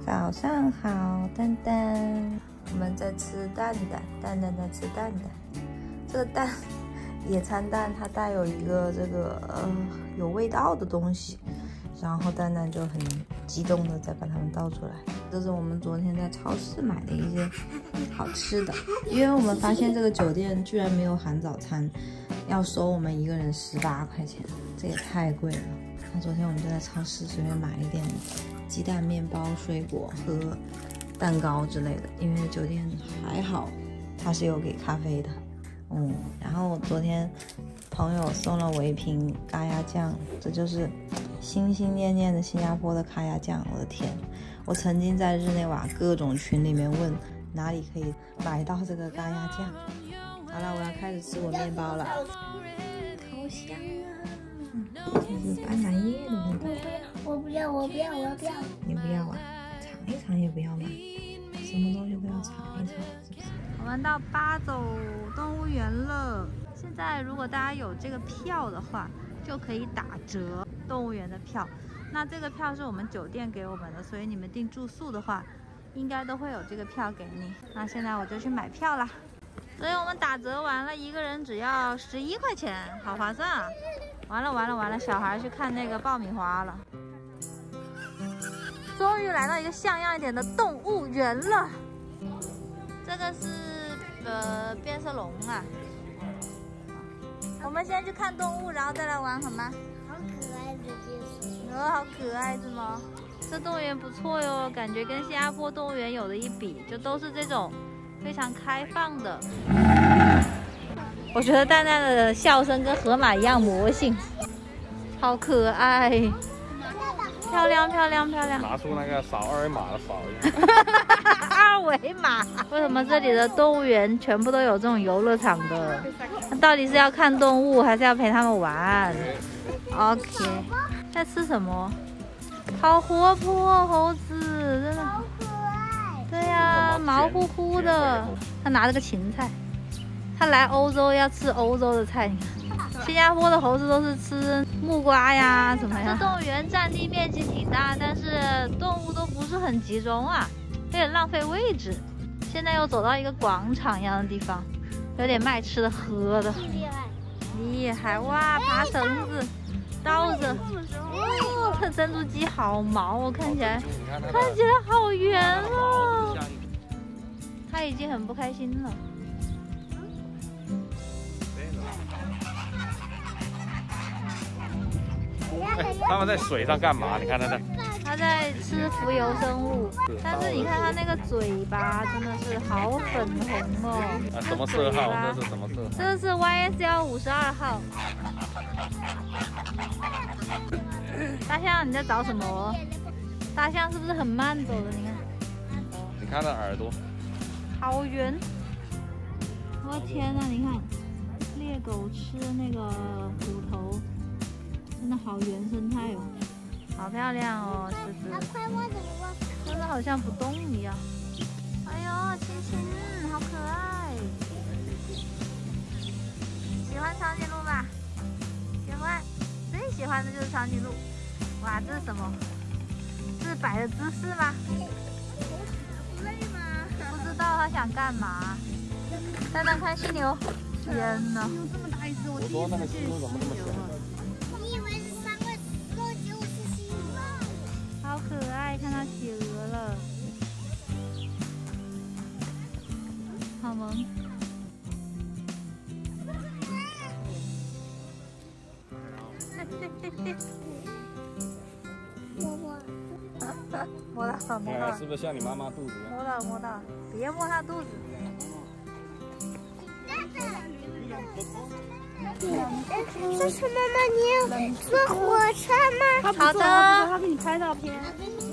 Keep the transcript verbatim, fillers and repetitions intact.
早上好，蛋蛋，我们在吃蛋蛋，蛋蛋在吃蛋蛋。这个蛋，野餐蛋，它带有一个这个呃有味道的东西，然后蛋蛋就很激动的再把它们倒出来。这是我们昨天在超市买的一些好吃的，因为我们发现这个酒店居然没有含早餐，要收我们一个人十八块钱，这也太贵了。那昨天我们就在超市随便买了一点鸡蛋、面包、水果和蛋糕之类的，因为酒店还好，它是有给咖啡的。嗯，然后昨天朋友送了我一瓶咖椰酱，这就是心心念念的新加坡的咖椰酱。我的天，我曾经在日内瓦各种群里面问哪里可以买到这个咖椰酱。好了，我要开始吃我面包了，好香啊！这是斑斓叶的味道。 我不要，我不要，我不要。 你不要啊？尝一尝也不要吗？什么东西都要尝一尝，是不是？我们到八走动物园了。现在如果大家有这个票的话，就可以打折动物园的票。那这个票是我们酒店给我们的，所以你们订住宿的话，应该都会有这个票给你。那现在我就去买票啦。所以我们打折完了，一个人只要十一块钱，好划算啊！完了完了完了，小孩去看那个爆米花了。终于来到一个像样一点的动物园了。这个是呃变色龙啊。我们先去看动物，然后再来玩好吗？ 好可爱的变色龙。 哦，好可爱是吗？这动物园不错哟，感觉跟新加坡动物园有的一比，就都是这种非常开放的。我觉得蛋蛋的笑声跟河马一样魔性，好可爱，漂亮漂亮漂亮。 拿出那个扫二维码的扫一下。 二维码？为什么这里的动物园全部都有这种游乐场的？那到底是要看动物，还是要陪他们玩 ？OK。在吃什么？好活泼，猴子真的。 好可爱。 对呀、啊，毛乎乎的。他拿着个芹菜。他来欧洲要吃欧洲的菜，你看，新加坡的猴子都是吃木瓜呀什么呀。这动物园占地面积挺大，但是动物都不是很集中啊，有点浪费位置。现在又走到一个广场一样的地方，有点卖吃的喝的。 厉害， 厉害哇！爬绳子，倒着。哦，这珍珠鸡好毛，我看起来看起来好圆哦。他已经很不开心了。 哎，他们在水上干嘛？你看他那， 他在吃浮游生物，但是你看他那个嘴巴真的是好粉红哦。 啊，什么色号？这是什么色？ 这是 Y S L 五十二号。大象，你在找什么？大象是不是很慢走的？你看， 你看那耳朵， 好圆。我天哪，你看，猎狗吃那个骨头。真的好原生态哦，好漂亮哦，狮子。 它快握怎么握？ 真的好像不动一样。哎呦，亲亲，好可爱。喜欢长颈鹿吧？喜欢，最喜欢的就是长颈鹿。哇，这是什么？这是摆的姿势吗？ 累吗？ 不知道它想干嘛。蛋蛋看犀牛，天哪！ 有这么大一只， 我说那个犀牛怎么这么小？ 好可爱，看到企鹅了，好萌。 摸摸， 摸到了，摸到了， 是不是像你妈妈肚子一样？ 摸到了，摸到了，别摸它肚子。 这是妈妈，你要坐火车吗？ 好的， 他给你拍照片。